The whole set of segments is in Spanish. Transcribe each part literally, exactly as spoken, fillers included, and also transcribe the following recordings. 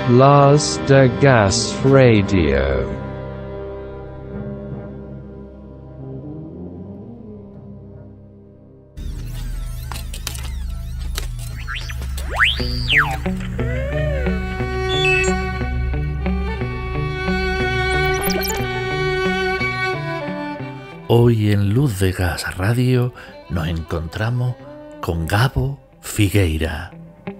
Las de Gas Radio. Hoy en Luz de Gas Radio nos encontramos con Gabo Figueira.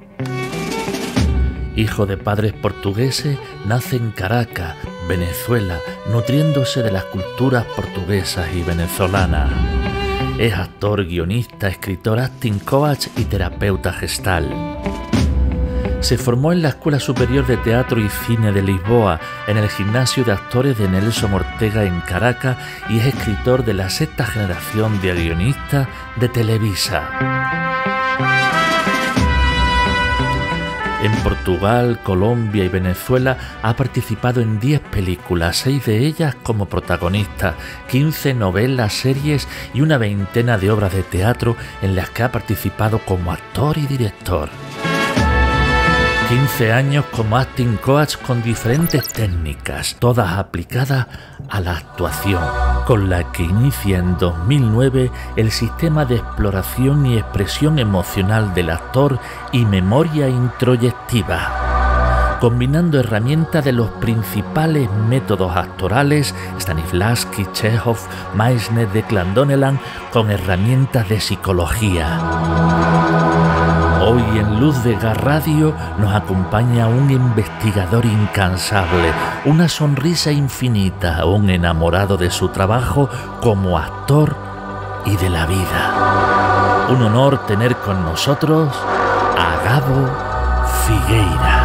Hijo de padres portugueses, nace en Caracas, Venezuela, nutriéndose de las culturas portuguesas y venezolanas. Es actor, guionista, escritor, acting coach y terapeuta gestal. Se formó en la Escuela Superior de Teatro y Cine de Lisboa, en el Gimnasio de Actores de Nelson Ortega en Caracas, y es escritor de la sexta generación de guionistas de Televisa. En Portugal, Colombia y Venezuela ha participado en diez películas, seis de ellas como protagonista, quince novelas, series y una veintena de obras de teatro en las que ha participado como actor y director. quince años como acting coach con diferentes técnicas, todas aplicadas a la actuación, con la que inicia en dos mil nueve el sistema de exploración y expresión emocional del actor y memoria introyectiva, combinando herramientas de los principales métodos actorales, Stanislavski, Chekhov, Meissner, Declan Donnellan, con herramientas de psicología. Hoy en Luz de Gas Radio nos acompaña un investigador incansable, una sonrisa infinita, un enamorado de su trabajo como actor y de la vida. Un honor tener con nosotros a Gabo Figueira.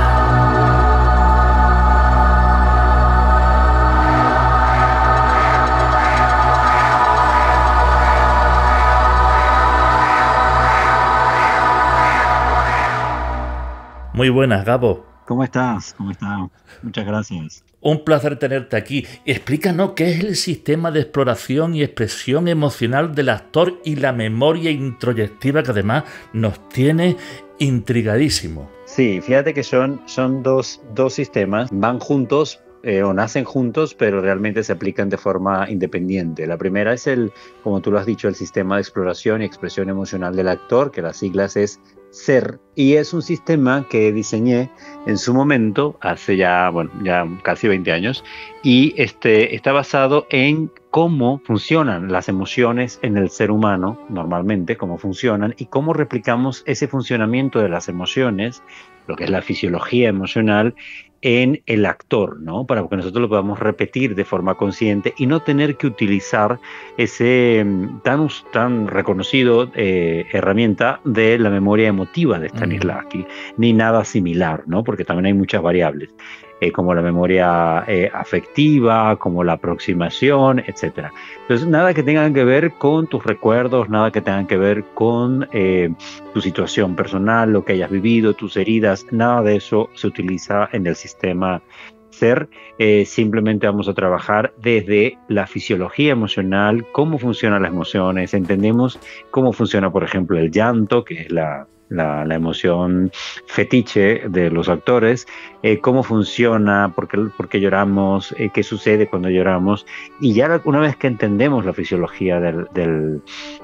Muy buenas, Gabo. ¿Cómo estás? ¿Cómo estás? Muchas gracias. Un placer tenerte aquí. Explícanos qué es el sistema de exploración y expresión emocional del actor y la memoria introyectiva, que además nos tiene intrigadísimo. Sí, fíjate que son, son dos, dos sistemas, van juntos eh, o nacen juntos, pero realmente se aplican de forma independiente. La primera es el, como tú lo has dicho, el sistema de exploración y expresión emocional del actor, que las siglas es SER, y es un sistema que diseñé en su momento, hace ya, bueno, ya casi veinte años, y este, está basado en cómo funcionan las emociones en el ser humano, normalmente, cómo funcionan, y cómo replicamos ese funcionamiento de las emociones, lo que es la fisiología emocional, en el actor, ¿no? Para que nosotros lo podamos repetir de forma consciente y no tener que utilizar ese tan, tan reconocido eh, herramienta de la memoria emotiva de Stanislavski, mm. ni nada similar, ¿no? Porque también hay muchas variables, eh, como la memoria eh, afectiva, como la aproximación, etcétera. Entonces, nada que tenga que ver con tus recuerdos, nada que tenga que ver con eh, tu situación personal, lo que hayas vivido, tus heridas, nada de eso se utiliza en el sistema SER. Eh, simplemente vamos a trabajar desde la fisiología emocional, cómo funcionan las emociones, entendemos cómo funciona, por ejemplo, el llanto, que es la, la, la emoción fetiche de los actores, eh, cómo funciona, por qué, por qué lloramos, eh, qué sucede cuando lloramos, y ya una vez que entendemos la fisiología del, del,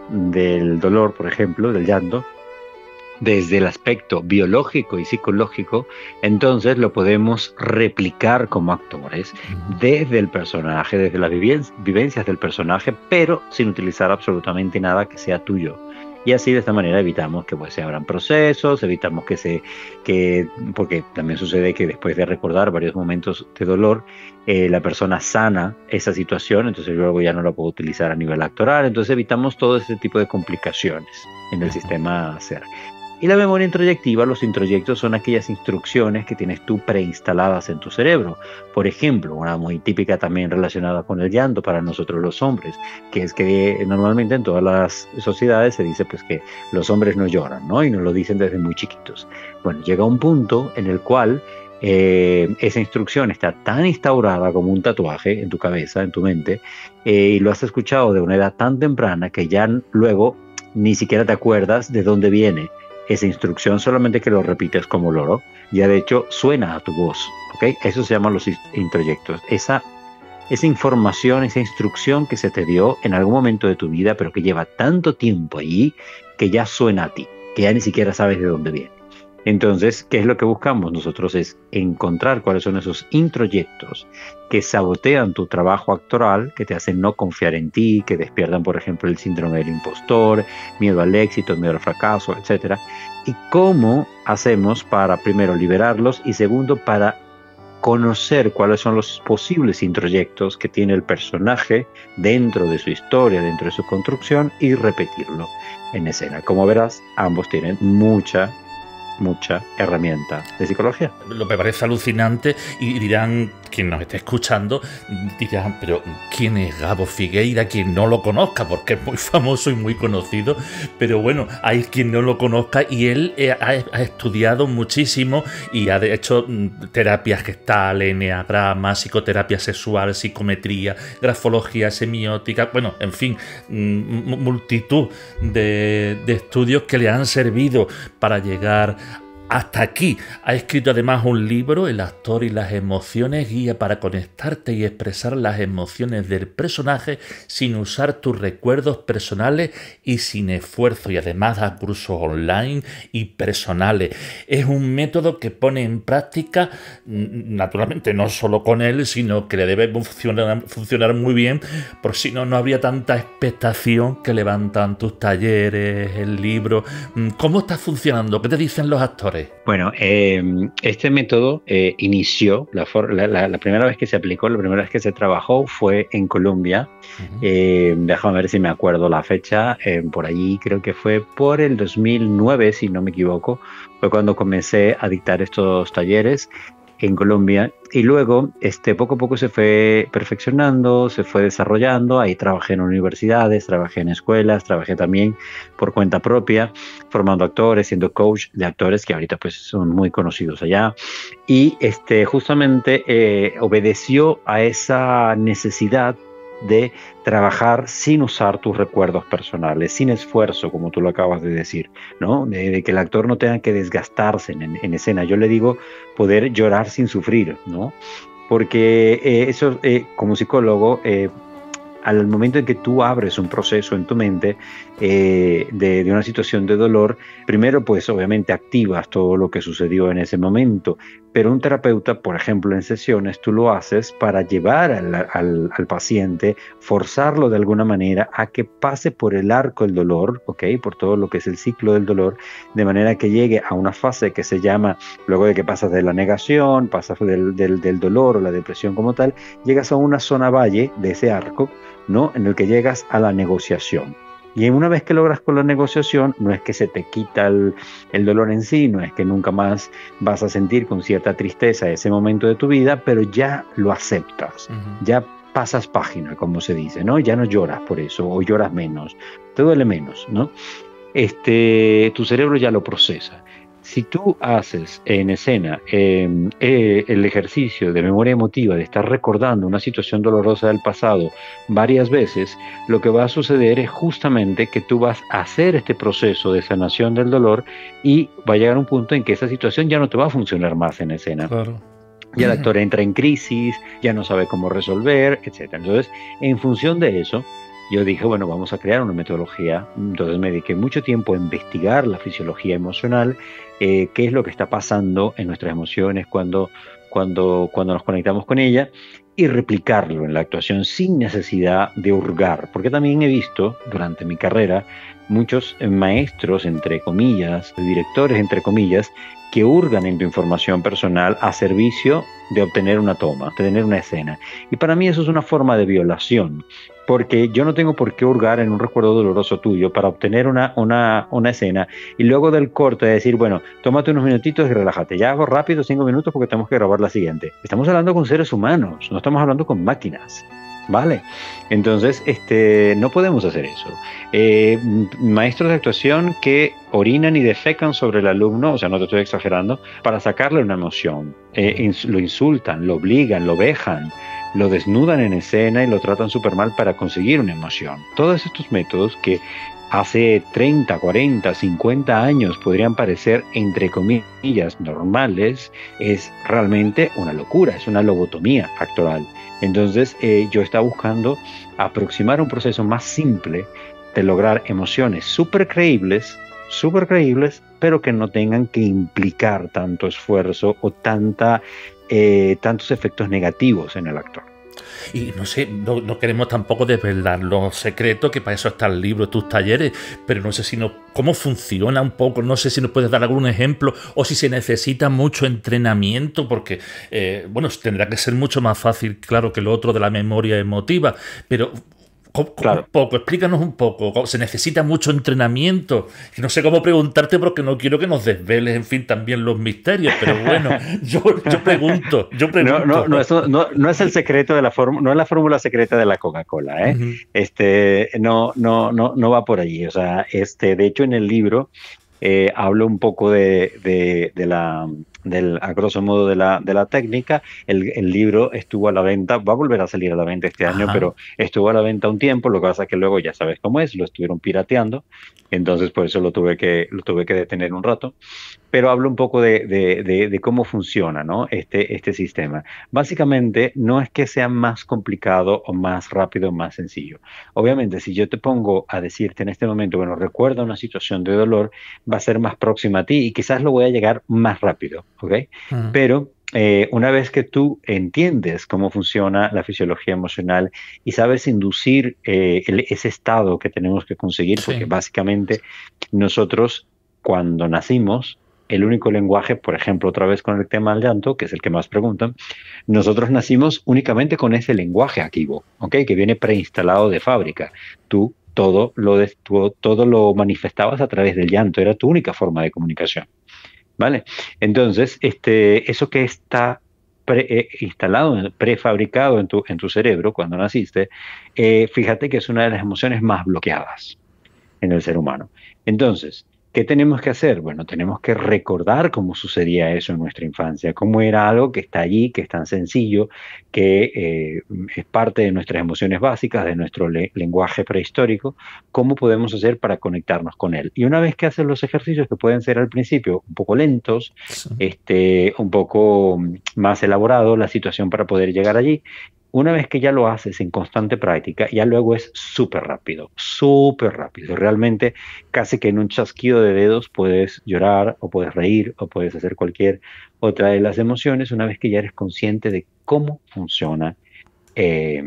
del dolor, por ejemplo, del llanto, desde el aspecto biológico y psicológico, entonces lo podemos replicar como actores desde el personaje, desde las vivencias del personaje, pero sin utilizar absolutamente nada que sea tuyo. Y así, de esta manera, evitamos que pues, se abran procesos, evitamos que se... que porque también sucede que después de recordar varios momentos de dolor, eh, la persona sana esa situación, entonces luego ya no la puedo utilizar a nivel actoral, entonces evitamos todo ese tipo de complicaciones en el sistema SER. Y la memoria introyectiva, los introyectos son aquellas instrucciones que tienes tú preinstaladas en tu cerebro. Por ejemplo, una muy típica también relacionada con el llanto para nosotros los hombres, que es que normalmente en todas las sociedades se dice pues que los hombres no lloran, ¿no? Y nos lo dicen desde muy chiquitos. Bueno, llega un punto en el cual eh, esa instrucción está tan instaurada como un tatuaje en tu cabeza, en tu mente, eh, y lo has escuchado de una edad tan temprana que ya luego ni siquiera te acuerdas de dónde viene esa instrucción, solamente que lo repites como loro, ya de hecho suena a tu voz, ¿ok? Eso se llaman los introyectos. Esa, esa información, esa instrucción que se te dio en algún momento de tu vida, pero que lleva tanto tiempo allí que ya suena a ti, que ya ni siquiera sabes de dónde viene. Entonces, ¿qué es lo que buscamos nosotros? Es encontrar cuáles son esos introyectos que sabotean tu trabajo actoral, que te hacen no confiar en ti, que despiertan, por ejemplo, el síndrome del impostor, miedo al éxito, miedo al fracaso, etcétera. Y cómo hacemos para, primero, liberarlos y, segundo, para conocer cuáles son los posibles introyectos que tiene el personaje dentro de su historia, dentro de su construcción, y repetirlo en escena. Como verás, ambos tienen mucha mucha herramienta de psicología. Lo que me parece alucinante, y dirán, quien nos esté escuchando, dirán, pero ¿quién es Gabo Figueira? Quien no lo conozca, porque es muy famoso y muy conocido, pero bueno, hay quien no lo conozca, y él ha, ha estudiado muchísimo y ha hecho terapias gestales, enneagrama, psicoterapia sexual, psicometría, grafología semiótica, bueno, en fin, multitud de, de estudios que le han servido para llegar hasta aquí. Ha escrito además un libro, El actor y las emociones, guía para conectarte y expresar las emociones del personaje sin usar tus recuerdos personales y sin esfuerzo, y además da cursos online y personales. Es un método que pone en práctica, naturalmente no solo con él, sino que le debe funcionar, funcionar muy bien, por si no, no habría tanta expectación que levantan tus talleres, el libro. ¿Cómo está funcionando? ¿Qué te dicen los actores? Bueno, eh, este método eh, inició, la, for la, la, la primera vez que se aplicó, la primera vez que se trabajó fue en Colombia. Uh-huh. eh, déjame ver si me acuerdo la fecha, eh, por allí creo que fue por el dos mil nueve, si no me equivoco, fue cuando comencé a dictar estos talleres en Colombia, y luego este, poco a poco se fue perfeccionando, se fue desarrollando. Ahí trabajé en universidades, trabajé en escuelas, trabajé también por cuenta propia, formando actores, siendo coach de actores que ahorita pues son muy conocidos allá, y este, justamente eh, obedeció a esa necesidad de trabajar sin usar tus recuerdos personales, sin esfuerzo, como tú lo acabas de decir, ¿no? De, de que el actor no tenga que desgastarse en, en escena. Yo le digo poder llorar sin sufrir, ¿no? Porque eh, eso, eh, como psicólogo, eh, al momento en que tú abres un proceso en tu mente eh, de, de una situación de dolor, primero pues obviamente activas todo lo que sucedió en ese momento, pero un terapeuta, por ejemplo, en sesiones, tú lo haces para llevar al, al, al paciente, forzarlo de alguna manera a que pase por el arco del dolor, ¿ok? Por todo lo que es el ciclo del dolor, de manera que llegue a una fase que se llama, luego de que pasas de la negación, pasas del, del, del dolor o la depresión como tal, llegas a una zona valle de ese arco, ¿no? En el que llegas a la negociación. Y una vez que logras con la negociación, no es que se te quita el, el dolor en sí, no es que nunca más vas a sentir con cierta tristeza ese momento de tu vida, pero ya lo aceptas, uh-huh. Ya pasas página, como se dice, ¿no? Ya no lloras por eso, o lloras menos, te duele menos, ¿no? Este, tu cerebro ya lo procesa. Si tú haces en escena eh, eh, el ejercicio de memoria emotiva, de estar recordando una situación dolorosa del pasado varias veces, lo que va a suceder es justamente que tú vas a hacer este proceso de sanación del dolor, y va a llegar un punto en que esa situación ya no te va a funcionar más en escena. Claro. Ya el actor entra en crisis, ya no sabe cómo resolver, etcétera. Entonces, en función de eso, yo dije, bueno, vamos a crear una metodología. Entonces me dediqué mucho tiempo a investigar la fisiología emocional, eh, qué es lo que está pasando en nuestras emociones cuando, cuando, cuando nos conectamos con ella, y replicarlo en la actuación sin necesidad de hurgar. Porque también he visto durante mi carrera muchos maestros, entre comillas, directores, entre comillas, que hurgan en tu información personal a servicio de obtener una toma, tener una escena. Y para mí eso es una forma de violación, porque yo no tengo por qué hurgar en un recuerdo doloroso tuyo para obtener una, una, una escena, y luego del corte decir, bueno, tómate unos minutitos y relájate, ya hago rápido cinco minutos porque tenemos que grabar la siguiente. Estamos hablando con seres humanos, no estamos hablando con máquinas, ¿vale? Entonces, este, no podemos hacer eso. Eh, maestros de actuación que orinan y defecan sobre el alumno, o sea, no te estoy exagerando, para sacarle una emoción. Eh, ins lo insultan, lo obligan, lo vejan, lo desnudan en escena y lo tratan súper mal para conseguir una emoción. Todos estos métodos que hace treinta, cuarenta, cincuenta años podrían parecer, entre comillas, normales, es realmente una locura, es una lobotomía actoral. Entonces, eh, yo estaba buscando aproximar un proceso más simple de lograr emociones súper creíbles, súper creíbles, pero que no tengan que implicar tanto esfuerzo o tanta, eh, tantos efectos negativos en el actor. Y no sé, no, no queremos tampoco desvelar los secretos, que para eso está el libro, tus talleres, pero no sé si no, cómo funciona un poco, no sé si nos puedes dar algún ejemplo o si se necesita mucho entrenamiento, porque, eh, bueno, tendrá que ser mucho más fácil, claro, que lo otro de la memoria emotiva, pero... Claro. Un poco, explícanos un poco. Se necesita mucho entrenamiento. Y no sé cómo preguntarte porque no quiero que nos desveles, en fin, también los misterios. Pero bueno, yo, yo pregunto, yo pregunto. No, no, no, eso no, no es el secreto de la fórmula, no es la fórmula secreta de la Coca-Cola, ¿eh? Uh-huh. Este, no, no, no, no va por allí. O sea, este, de hecho, en el libro eh, hablo un poco de, de, de la. Del, a grosso modo de la, de la técnica. El, el libro estuvo a la venta, va a volver a salir a la venta este año, Ajá. pero estuvo a la venta un tiempo, lo que pasa es que luego ya sabes cómo es, lo estuvieron pirateando, entonces por eso lo tuve que, lo tuve que detener un rato, pero hablo un poco de, de, de, de cómo funciona, ¿no? este, este sistema. Básicamente no es que sea más complicado o más rápido o más sencillo. Obviamente si yo te pongo a decirte en este momento, bueno, recuerda una situación de dolor, va a ser más próxima a ti y quizás lo voy a llegar más rápido. ¿Ok? Uh-huh. Pero eh, una vez que tú entiendes cómo funciona la fisiología emocional y sabes inducir eh, el, ese estado que tenemos que conseguir, sí. porque básicamente nosotros cuando nacimos, el único lenguaje, por ejemplo, otra vez con el tema del llanto, que es el que más preguntan, nosotros nacimos únicamente con ese lenguaje activo, ¿ok? Que viene preinstalado de fábrica. Tú todo lo, de, tú, todo lo manifestabas a través del llanto, era tu única forma de comunicación. ¿Vale? Entonces, este, eso que está pre, eh, instalado, prefabricado en tu, en tu cerebro cuando naciste, eh, fíjate que es una de las emociones más bloqueadas en el ser humano. Entonces, ¿qué tenemos que hacer? Bueno, tenemos que recordar cómo sucedía eso en nuestra infancia, cómo era algo que está allí, que es tan sencillo, que eh, es parte de nuestras emociones básicas, de nuestro le lenguaje prehistórico, cómo podemos hacer para conectarnos con él. Y una vez que haces los ejercicios, que pueden ser al principio un poco lentos, sí. este, un poco más elaborado la situación para poder llegar allí, una vez que ya lo haces en constante práctica, ya luego es súper rápido, súper rápido. Realmente casi que en un chasquido de dedos puedes llorar o puedes reír o puedes hacer cualquier otra de las emociones una vez que ya eres consciente de cómo funciona eh,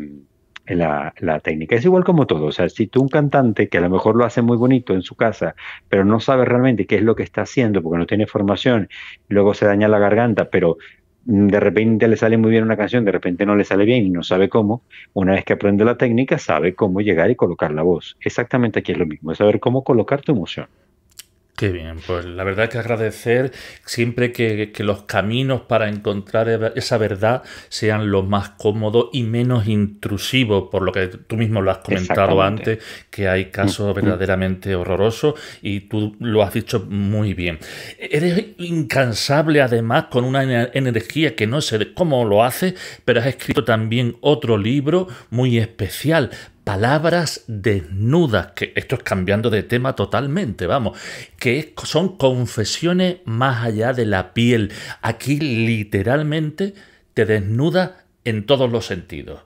la, la técnica. Es igual como todo. O sea, si tú un cantante que a lo mejor lo hace muy bonito en su casa, pero no sabe realmente qué es lo que está haciendo porque no tiene formación, luego se daña la garganta, pero de repente le sale muy bien una canción, de repente no le sale bien y no sabe cómo, una vez que aprende la técnica, sabe cómo llegar y colocar la voz. Exactamente aquí es lo mismo, es saber cómo colocar tu emoción. Qué bien, pues la verdad que agradecer siempre que, que los caminos para encontrar esa verdad sean los más cómodos y menos intrusivos, por lo que tú mismo lo has comentado antes, que hay casos verdaderamente horrorosos y tú lo has dicho muy bien. Eres incansable además, con una energía que no sé cómo lo haces, pero has escrito también otro libro muy especial, Palabras desnudas, que esto es cambiando de tema totalmente, vamos, que es, son confesiones más allá de la piel. Aquí literalmente te desnudas en todos los sentidos.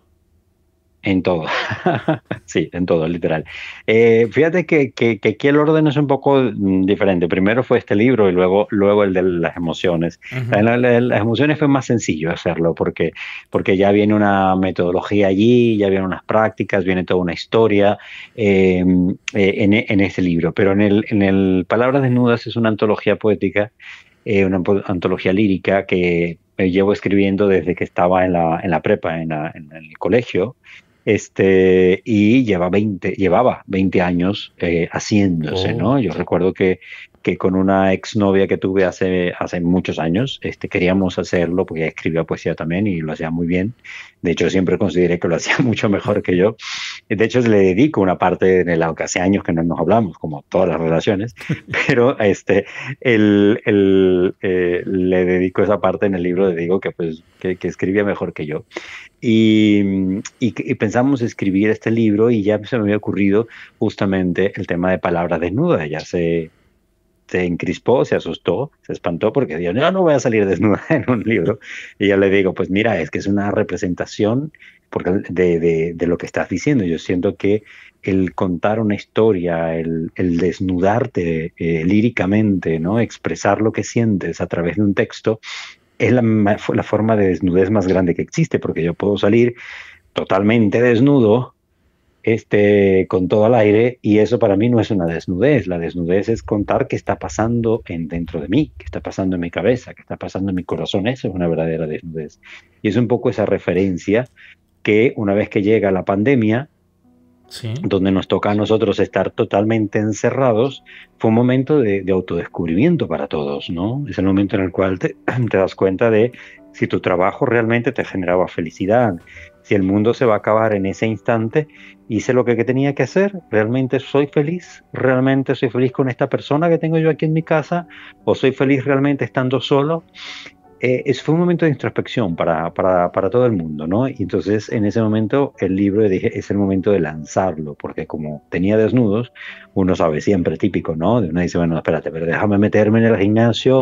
En todo, sí, en todo, literal. Eh, fíjate que, que, que aquí el orden es un poco diferente. Primero fue este libro y luego, luego el de las emociones. Uh-huh. En la, la, las emociones fue más sencillo hacerlo porque, porque ya viene una metodología allí, ya vienen unas prácticas, viene toda una historia eh, eh, en, en ese libro. Pero en el, en el Palabras Desnudas es una antología poética, eh, una antología lírica que llevo escribiendo desde que estaba en la, en la prepa, en, la, en el colegio. Este, y lleva veinte, llevaba veinte años eh, haciéndose, oh, ¿no? Yo sí. recuerdo que, que con una exnovia que tuve hace, hace muchos años, este, queríamos hacerlo porque ella escribía poesía también y lo hacía muy bien. De hecho, siempre consideré que lo hacía mucho mejor que yo. De hecho, le dedico una parte en el que hace años que no nos hablamos, como todas las relaciones, pero este, el, el, eh, le dedico esa parte en el libro, le digo que, pues, que, que escribía mejor que yo. Y, y, y pensamos escribir este libro y ya se me había ocurrido justamente el tema de palabras desnudas. Ella se, se encrispó, se asustó, se espantó porque dijo, no, no voy a salir desnuda en un libro. Y yo le digo, pues mira, es que es una representación porque de, de, de lo que estás diciendo. Yo siento que el contar una historia, el, el desnudarte eh, líricamente, ¿no? Expresar lo que sientes a través de un texto, es la, la forma de desnudez más grande que existe, porque yo puedo salir totalmente desnudo, este, con todo al aire, y eso para mí no es una desnudez. La desnudez es contar qué está pasando en, dentro de mí, qué está pasando en mi cabeza, qué está pasando en mi corazón. Eso es una verdadera desnudez. Y es un poco esa referencia que una vez que llega la pandemia, sí, donde nos toca a nosotros estar totalmente encerrados, fue un momento de, de autodescubrimiento para todos, ¿no? Es el momento en el cual te, te das cuenta de si tu trabajo realmente te generaba felicidad, si el mundo se va a acabar en ese instante, hice lo que, que tenía que hacer, realmente soy feliz, realmente soy feliz con esta persona que tengo yo aquí en mi casa, o soy feliz realmente estando solo. Eh, es, fue un momento de introspección para, para, para todo el mundo, ¿no? Y entonces en ese momento el libro, dije, es el momento de lanzarlo, porque como tenía desnudos, uno sabe siempre, típico, ¿no? Uno dice, bueno, espérate, pero déjame meterme en el gimnasio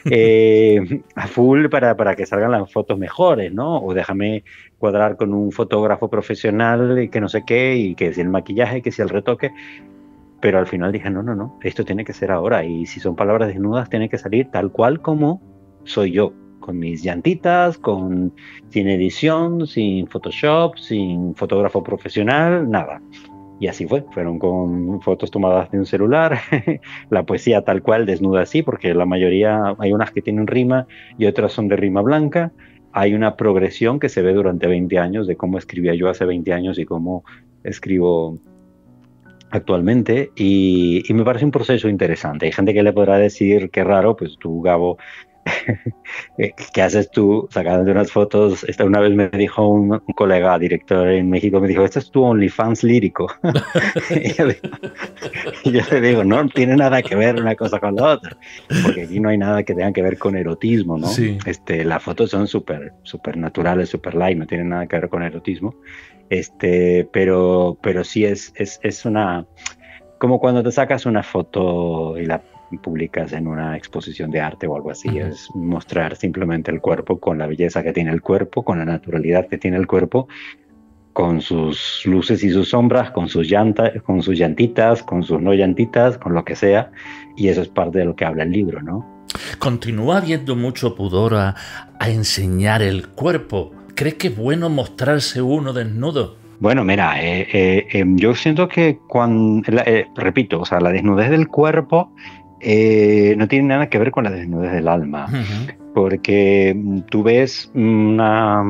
eh, a full para, para que salgan las fotos mejores, ¿no? O déjame cuadrar con un fotógrafo profesional y que no sé qué, y que si el maquillaje, que si el retoque. Pero al final dije, no, no, no, esto tiene que ser ahora, y si son palabras desnudas, tiene que salir tal cual como soy yo, con mis llantitas, con, sin edición, sin Photoshop, sin fotógrafo profesional, nada. Y así fue, fueron con fotos tomadas de un celular, la poesía tal cual, desnuda así, porque la mayoría, hay unas que tienen rima y otras son de rima blanca. Hay una progresión que se ve durante veinte años de cómo escribía yo hace veinte años y cómo escribo actualmente, y, y me parece un proceso interesante. Hay gente que le podrá decir qué raro, pues tú, Gabo, ¿qué haces tú sacando unas fotos? Esta una vez me dijo un, un colega director en México, me dijo, esto es tu OnlyFans lírico. y, yo digo, y yo le digo, no tiene nada que ver una cosa con la otra, porque aquí no hay nada que tenga que ver con erotismo, ¿no? Sí. Este, las fotos son súper súper naturales, súper light, no tienen nada que ver con erotismo. Este, pero, pero sí es, es, es una... como cuando te sacas una foto y la publicas en una exposición de arte o algo así, uh-huh. Es mostrar simplemente el cuerpo con la belleza que tiene el cuerpo, con la naturalidad que tiene el cuerpo, con sus luces y sus sombras, con sus llantas, con sus llantitas, con sus no llantitas, con lo que sea, y eso es parte de lo que habla el libro, ¿no? Continúa habiendo mucho pudor a, a enseñar el cuerpo. ¿Crees que es bueno mostrarse uno desnudo? Bueno, mira, eh, eh, eh, yo siento que cuando, eh, repito, o sea, la desnudez del cuerpo eh, no tiene nada que ver con la desnudez del alma, uh-huh. Porque tú ves una...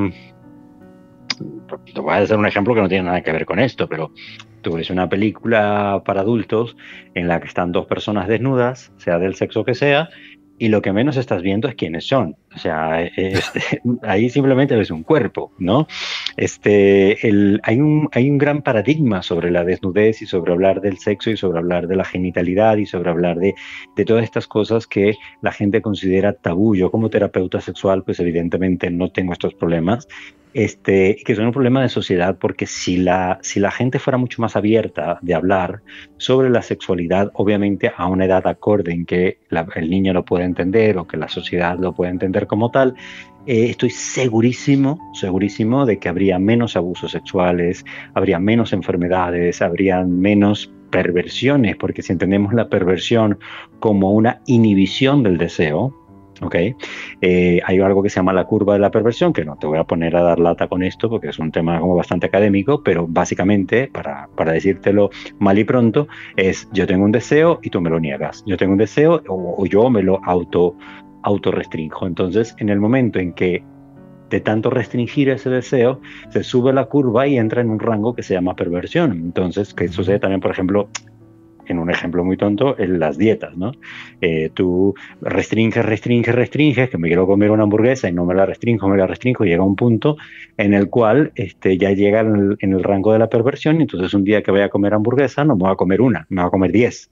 Te voy a hacer un ejemplo que no tiene nada que ver con esto, pero tú ves una película para adultos en la que están dos personas desnudas, sea del sexo que sea, y lo que menos estás viendo es quiénes son. O sea, este, ahí simplemente ves un cuerpo, ¿no? Este, el, hay, un, hay un gran paradigma sobre la desnudez y sobre hablar del sexo y sobre hablar de la genitalidad y sobre hablar de, de todas estas cosas que la gente considera tabú. Yo como terapeuta sexual, pues evidentemente no tengo estos problemas, este, que son un problema de sociedad, porque si la, si la gente fuera mucho más abierta de hablar sobre la sexualidad, obviamente a una edad acorde en que la, el niño lo puede entender o que la sociedad lo puede entender como tal, eh, estoy segurísimo, segurísimo de que habría menos abusos sexuales, habría menos enfermedades, habría menos perversiones, porque si entendemos la perversión como una inhibición del deseo, ¿ok? Eh, hay algo que se llama la curva de la perversión, que no te voy a poner a dar lata con esto porque es un tema como bastante académico, pero básicamente, para, para decírtelo mal y pronto, es yo tengo un deseo y tú me lo niegas. Yo tengo un deseo o, o yo me lo auto, auto restrinjo. Entonces, en el momento en que de tanto restringir ese deseo, se sube la curva y entra en un rango que se llama perversión. Entonces, que sucede también, por ejemplo, en un ejemplo muy tonto, en las dietas, ¿no? Eh, tú restringes, restringes, restringes, que me quiero comer una hamburguesa y no me la restringo, me la restringo, y llega un punto en el cual este, ya llega en el, en el rango de la perversión, y entonces un día que voy a comer hamburguesa no me voy a comer una, me voy a comer diez.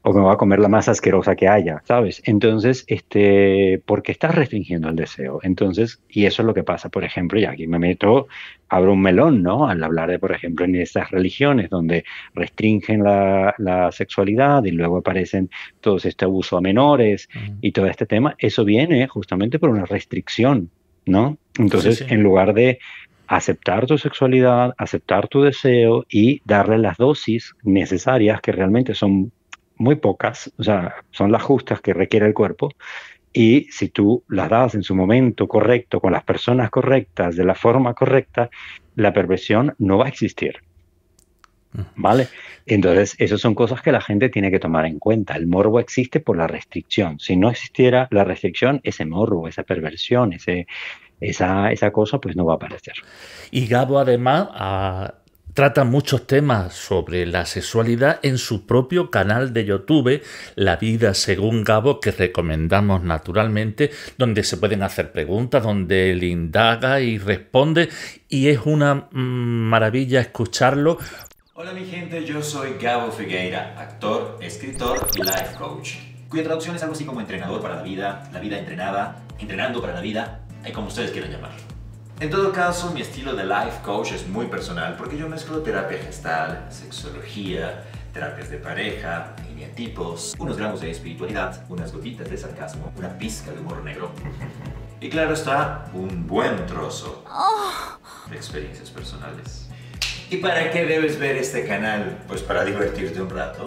o me voy a comer la más asquerosa que haya, ¿sabes? Entonces, este, porque estás restringiendo el deseo. Entonces, y eso es lo que pasa, por ejemplo, y aquí me meto, abro un melón, ¿no? Al hablar de, por ejemplo, en estas religiones donde restringen la, la sexualidad y luego aparecen todos este abuso a menores Uh-huh. y todo este tema, eso viene justamente por una restricción, ¿no? Entonces, Sí, sí. en lugar de aceptar tu sexualidad, aceptar tu deseo y darle las dosis necesarias, que realmente son muy pocas, o sea, son las justas que requiere el cuerpo, y si tú las das en su momento correcto, con las personas correctas, de la forma correcta, la perversión no va a existir. ¿Vale? Entonces, esas son cosas que la gente tiene que tomar en cuenta. El morbo existe por la restricción. Si no existiera la restricción, ese morbo, esa perversión, ese, esa, esa cosa, pues no va a aparecer. Y Gabo, además, a... trata muchos temas sobre la sexualidad en su propio canal de YouTube, La Vida Según Gabo, que recomendamos naturalmente, donde se pueden hacer preguntas, donde él indaga y responde, y es una mmm, maravilla escucharlo. Hola mi gente, yo soy Gabo Figueira, actor, escritor y life coach, cuya traducción es algo así como entrenador para la vida, la vida entrenada, entrenando para la vida, y como ustedes quieran llamarlo. En todo caso, mi estilo de life coach es muy personal porque yo mezclo terapia gestal, sexología, terapias de pareja, tipos, unos gramos de espiritualidad, unas gotitas de sarcasmo, una pizca de humor negro y claro está, un buen trozo de experiencias personales. ¿Y para qué debes ver este canal? Pues para divertirte un rato.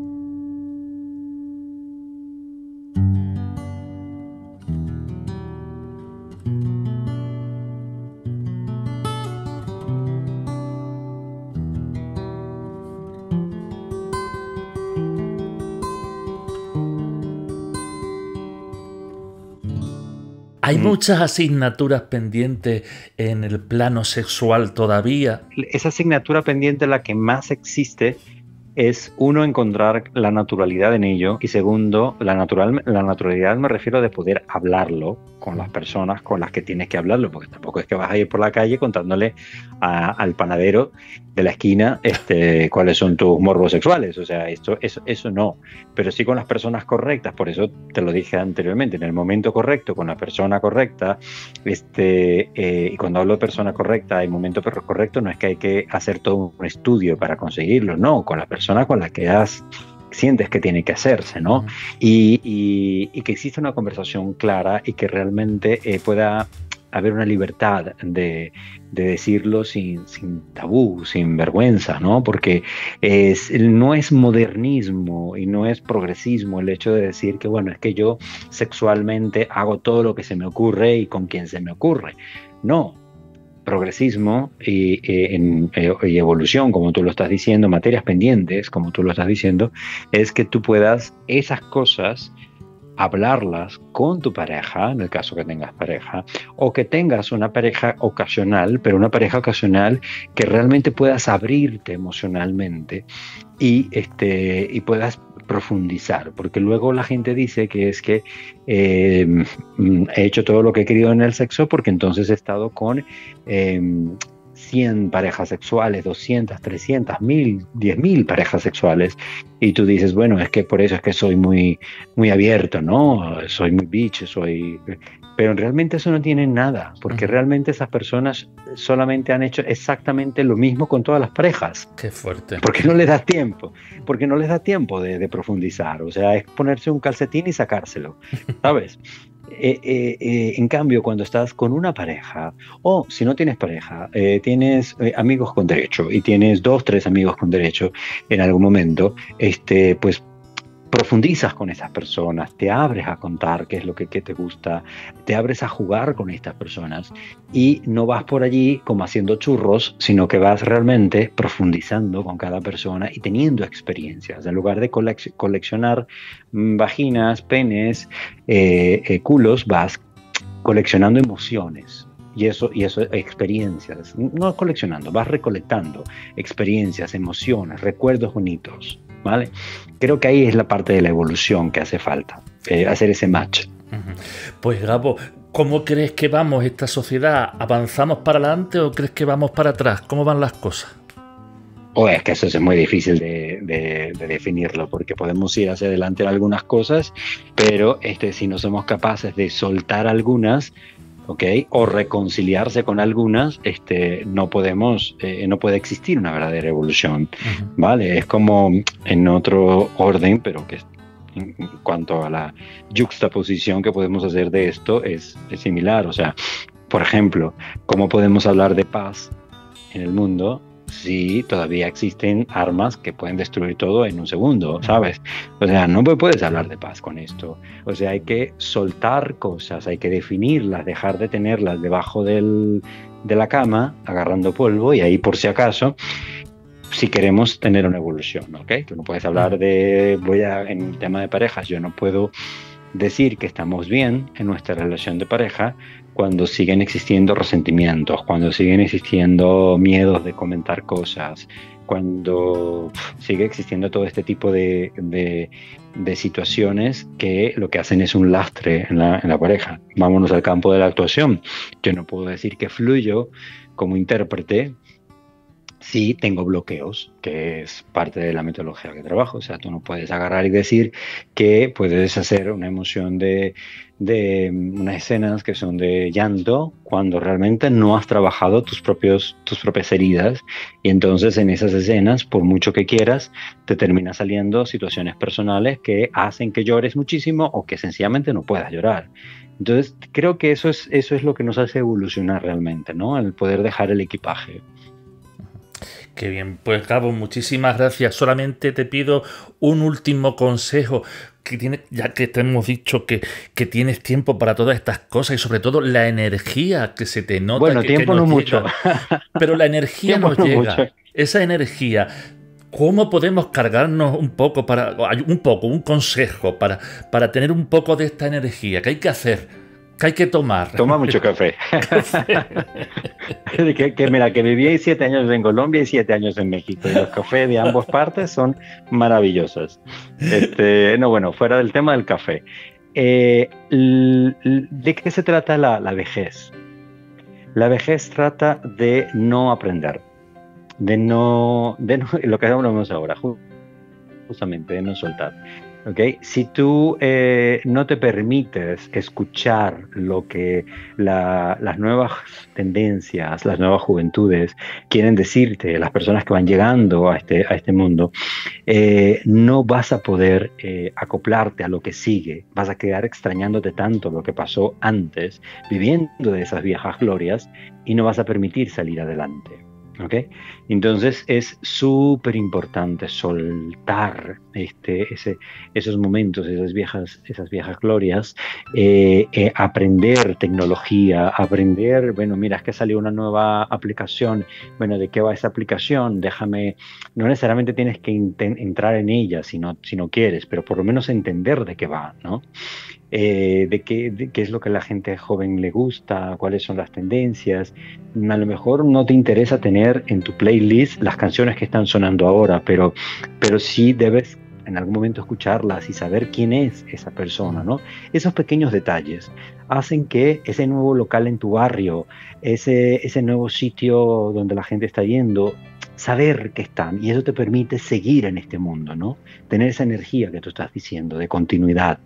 ¿Hay muchas asignaturas pendientes en el plano sexual todavía? Esa asignatura pendiente, la que más existe, es uno, encontrar la naturalidad en ello, y segundo, la, natural, la naturalidad me refiero de poder hablarlo con las personas con las que tienes que hablarlo, porque tampoco es que vas a ir por la calle contándole a, al panadero de la esquina este, cuáles son tus morbos sexuales, o sea, esto, eso, eso no, pero sí con las personas correctas. Por eso te lo dije anteriormente, en el momento correcto, con la persona correcta, este, eh, y cuando hablo de persona correcta y momento correcto, no es que hay que hacer todo un estudio para conseguirlo, no, con la persona con la que has sientes que tiene que hacerse, ¿no? Uh-huh. Y, y, y que existe una conversación clara y que realmente eh, pueda haber una libertad de, de decirlo sin, sin tabú, sin vergüenza, ¿no? Porque es, no es modernismo y no es progresismo el hecho de decir que, bueno, es que yo sexualmente hago todo lo que se me ocurre y con quien se me ocurre. No. Progresismo y, y, en, y evolución, como tú lo estás diciendo, materias pendientes, como tú lo estás diciendo, es que tú puedas esas cosas hablarlas con tu pareja, en el caso que tengas pareja, o que tengas una pareja ocasional, pero una pareja ocasional que realmente puedas abrirte emocionalmente y, este, y puedas profundizar, porque luego la gente dice que es que eh, he hecho todo lo que he querido en el sexo porque entonces he estado con eh, cien parejas sexuales, doscientas, trescientas, mil, diez mil parejas sexuales, y tú dices, bueno, es que por eso es que soy muy, muy abierto, ¿no? Soy muy bicho, soy... Pero realmente eso no tiene nada, porque uh-huh. realmente esas personas solamente han hecho exactamente lo mismo con todas las parejas. Qué fuerte. Porque no les da tiempo, porque no les da tiempo de, de profundizar, o sea, es ponerse un calcetín y sacárselo, ¿sabes? Eh, eh, eh, en cambio, cuando estás con una pareja, o si no tienes pareja, eh, tienes eh, amigos con derecho y tienes dos, tres amigos con derecho en algún momento, este, pues profundizas con esas personas, te abres a contar qué es lo que, que te gusta, te abres a jugar con estas personas y no vas por allí como haciendo churros, sino que vas realmente profundizando con cada persona y teniendo experiencias. En lugar de colec- coleccionar vaginas, penes, eh, eh, culos, vas coleccionando emociones. Y eso, y eso, experiencias, no coleccionando, vas recolectando experiencias, emociones, recuerdos bonitos, ¿vale? Creo que ahí es la parte de la evolución que hace falta, eh, hacer ese match. Pues Gabo, ¿cómo crees que vamos esta sociedad? ¿Avanzamos para adelante o crees que vamos para atrás? ¿Cómo van las cosas? O es que eso es muy difícil de, de, de definirlo, porque podemos ir hacia adelante en algunas cosas, pero este, si no somos capaces de soltar algunas, ¿okay? O reconciliarse con algunas, este, no podemos, eh, no puede existir una verdadera evolución, uh-huh. ¿Vale? Es como en otro orden, pero que en cuanto a la yuxtaposición que podemos hacer de esto es, es similar. O sea, por ejemplo, ¿cómo podemos hablar de paz en el mundo si todavía existen armas que pueden destruir todo en un segundo, ¿sabes? O sea, no puedes hablar de paz con esto. O sea, hay que soltar cosas, hay que definirlas, dejar de tenerlas debajo del, de la cama, agarrando polvo, y ahí por si acaso, si queremos tener una evolución, ¿ok? Tú no puedes hablar de, voy a, en el tema de parejas, yo no puedo decir que estamos bien en nuestra relación de pareja cuando siguen existiendo resentimientos, cuando siguen existiendo miedos de comentar cosas, cuando sigue existiendo todo este tipo de, de, de situaciones que lo que hacen es un lastre en la, en la pareja. Vámonos al campo de la actuación. Yo no puedo decir que fluyo como intérprete si tengo bloqueos, que es parte de la metodología que trabajo. O sea, tú no puedes agarrar y decir que puedes hacer una emoción de, de unas escenas que son de llanto cuando realmente no has trabajado tus, propios, tus propias heridas, y entonces en esas escenas, por mucho que quieras, te termina saliendo situaciones personales que hacen que llores muchísimo o que sencillamente no puedas llorar. Entonces creo que eso es, eso es lo que nos hace evolucionar realmente, ¿no? El poder dejar el equipaje. Qué bien, pues Gabo, muchísimas gracias. Solamente te pido un último consejo, que tiene, ya que te hemos dicho que, que tienes tiempo para todas estas cosas y sobre todo la energía que se te nota. Bueno, que, tiempo que no llega. mucho. Pero la energía nos no llega. Mucho. Esa energía, ¿cómo podemos cargarnos un poco, para un poco, un consejo para, para tener un poco de esta energía? ¿Qué hay que hacer? ¿Qué hay que tomar? Toma mucho café. que, que mira, que viví siete años en Colombia y siete años en México, y los cafés de ambas partes son maravillosos. Este, no, bueno, fuera del tema del café. Eh, ¿De qué se trata la, la vejez? La vejez trata de no aprender, de no, de no, lo que hablamos ahora, justamente de no soltar. Okay. Si tú eh, no te permites escuchar lo que la, las nuevas tendencias, las nuevas juventudes quieren decirte, las personas que van llegando a este, a este mundo, eh, no vas a poder eh, acoplarte a lo que sigue. Vas a quedar extrañándote tanto lo que pasó antes, viviendo de esas viejas glorias, y no vas a permitir salir adelante. ¿Okay? Entonces es súper importante soltar este, ese, esos momentos, esas viejas, esas viejas glorias, eh, eh, aprender tecnología, aprender, bueno, mira, es que salió una nueva aplicación, bueno, ¿de qué va esa aplicación? Déjame, no necesariamente tienes que entrar en ella si no, si no quieres, pero por lo menos entender de qué va, ¿no? Eh, de, qué, de qué es lo que a la gente joven le gusta, cuáles son las tendencias. A lo mejor no te interesa tener en tu playlist las canciones que están sonando ahora, pero, pero sí debes en algún momento escucharlas y saber quién es esa persona, ¿no? Esos pequeños detalles hacen que ese nuevo local en tu barrio, ese, ese nuevo sitio donde la gente está yendo, saber que están, y eso te permite seguir en este mundo, ¿no? Tener esa energía que tú estás diciendo, de continuidad.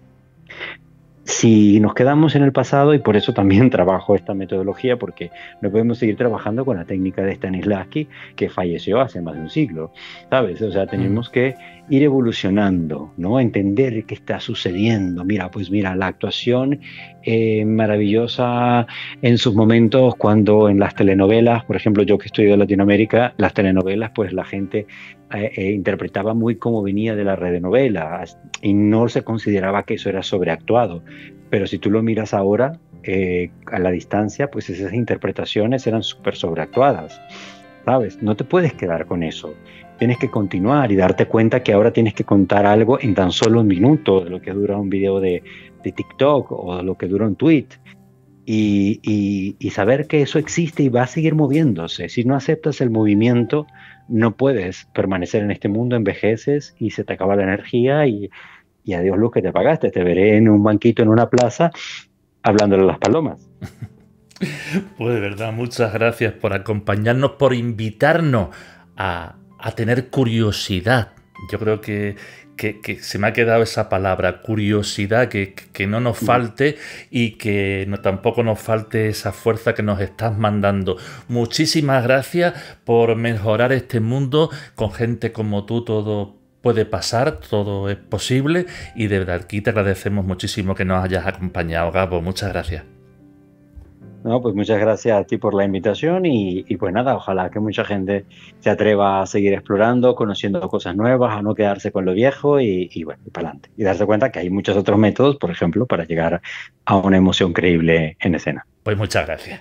Si nos quedamos en el pasado, y por eso también trabajo esta metodología, porque no podemos seguir trabajando con la técnica de Stanislavski, que falleció hace más de un siglo, ¿sabes? O sea, tenemos que ir evolucionando, ¿no? Entender qué está sucediendo. Mira, pues mira, la actuación eh, maravillosa en sus momentos, cuando en las telenovelas, por ejemplo, yo que estoy de Latinoamérica, las telenovelas, pues la gente eh, eh, interpretaba muy como venía de la radionovela, y no se consideraba que eso era sobreactuado. Pero si tú lo miras ahora, eh, a la distancia, pues esas interpretaciones eran súper sobreactuadas, ¿sabes? No te puedes quedar con eso. Tienes que continuar y darte cuenta que ahora tienes que contar algo en tan solo un minuto, de lo que dura un video de, de TikTok o de lo que dura un tweet. Y, y, y saber que eso existe y va a seguir moviéndose. Si no aceptas el movimiento, no puedes permanecer en este mundo, envejeces y se te acaba la energía y, y adiós luz que te pagaste. Te veré en un banquito en una plaza hablándole a las palomas. Pues de verdad, muchas gracias por acompañarnos, por invitarnos a, a tener curiosidad. Yo creo que, que, que se me ha quedado esa palabra, curiosidad, que, que no nos falte y que no, tampoco nos falte esa fuerza que nos estás mandando. Muchísimas gracias por mejorar este mundo. Con gente como tú todo puede pasar, todo es posible, y de verdad aquí te agradecemos muchísimo que nos hayas acompañado, Gabo. Muchas gracias. No, pues muchas gracias a ti por la invitación y, y pues nada, ojalá que mucha gente se atreva a seguir explorando, conociendo cosas nuevas, a no quedarse con lo viejo y, y bueno, y para adelante. Y darse cuenta que hay muchos otros métodos, por ejemplo, para llegar a una emoción creíble en escena. Pues muchas gracias.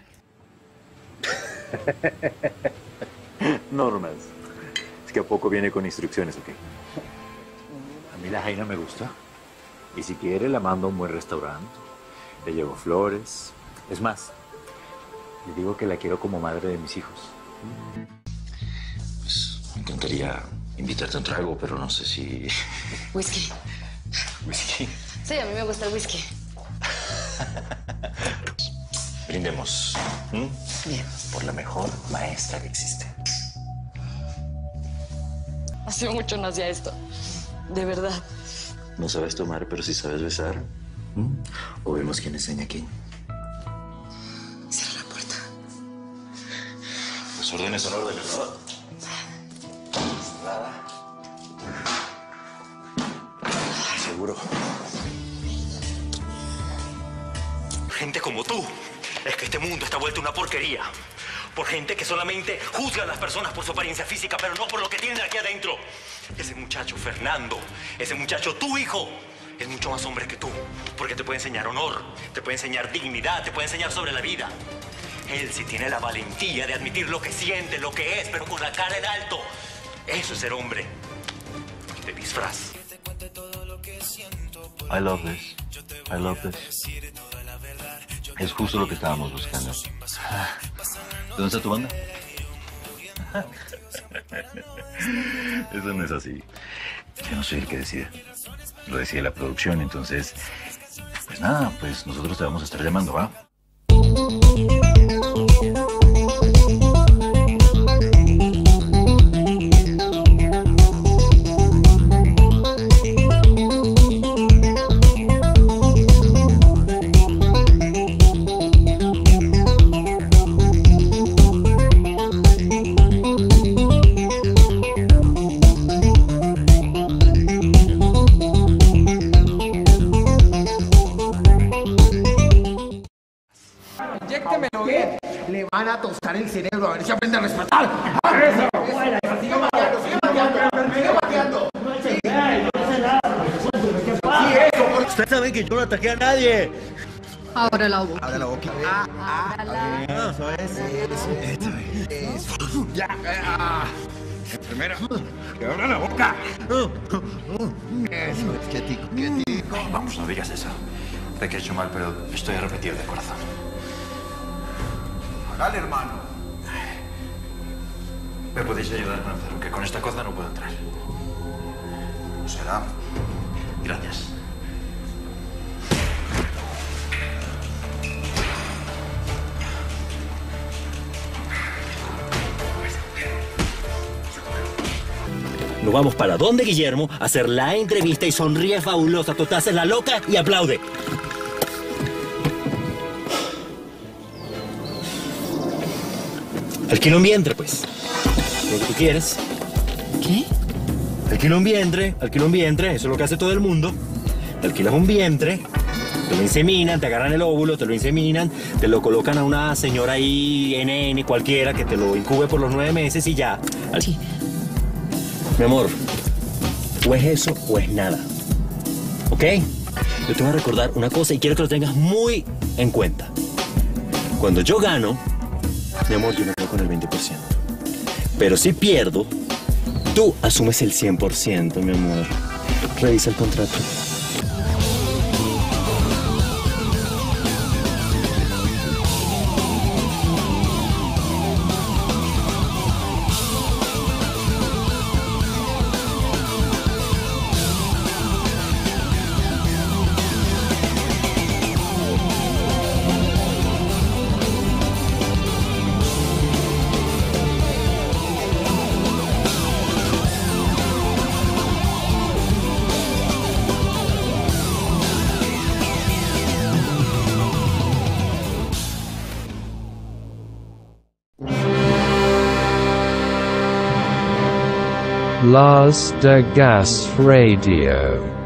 Normas. Es que a poco viene con instrucciones, ¿ok? A mí la Jaina me gusta. Y si quiere la mando a un buen restaurante. Le llevo flores. Es más, le digo que la quiero como madre de mis hijos. Pues me encantaría invitarte a un trago, pero no sé si... Whisky. ¿Whisky? Sí, a mí me gusta el whisky. Brindemos. ¿Mm? Bien. Por la mejor maestra que existe. Hace mucho no hacía esto. De verdad. No sabes tomar, pero sí sabes besar. ¿Mm? O vemos quién enseña a quién. Cierra la puerta. Las órdenes son órdenes, ¿no? Nada. Seguro. Gente como tú. Es que este mundo está vuelto una porquería. Por gente que solamente juzga a las personas por su apariencia física, pero no por lo que tienen aquí adentro. Ese muchacho, Fernando, ese muchacho, tu hijo, es mucho más hombre que tú. Porque te puede enseñar honor, te puede enseñar dignidad, te puede enseñar sobre la vida. Él sí tiene la valentía de admitir lo que siente, lo que es, pero con la cara en alto. Eso es ser hombre. Te disfraz. I love this. I love this. Es justo lo que estábamos buscando. ¿Dónde está tu banda? Eso no es así. Yo no soy el que decide. Lo decide la producción, entonces... Pues nada, pues nosotros te vamos a estar llamando, ¿va? Inyéctemelo bien. Le van a tostar el cerebro, a ver si aprende a respetar. ¡Eso! Sigue bateando, sigue bateando, sigue bateando. Sí, eso. Ustedes saben que yo no ataqué a nadie. Ahora la boca. Abre la boca. Ah, ah, ah, eso es. Eso es. Eso. Ya. Ah. Enfermera, que abra la boca. Eso es. Quietico, quietico. Vamos, no digas eso. Sé que he hecho mal, pero estoy arrepentido de corazón. Dale, hermano. ¿Me podéis ayudar a conocer? Que con esta cosa no puedo entrar. Será. Gracias. Nos vamos para donde Guillermo a hacer la entrevista y sonríe fabulosa. Tú te haces la loca y aplaude. Alquila un vientre, pues. Lo que tú quieres. ¿Qué? Alquila un vientre, alquila un vientre. Eso es lo que hace todo el mundo. Alquilas un vientre, te lo inseminan, te agarran el óvulo, te lo inseminan, te lo colocan a una señora ahí, N N, cualquiera, que te lo incube por los nueve meses y ya. Sí. Mi amor, o es eso o es nada. ¿Ok? Yo te voy a recordar una cosa y quiero que lo tengas muy en cuenta. Cuando yo gano, mi amor, yo me quedo con el veinte por ciento. Pero si pierdo, tú asumes el cien por ciento, mi amor. Revisa el contrato. Lars de Gas Radio.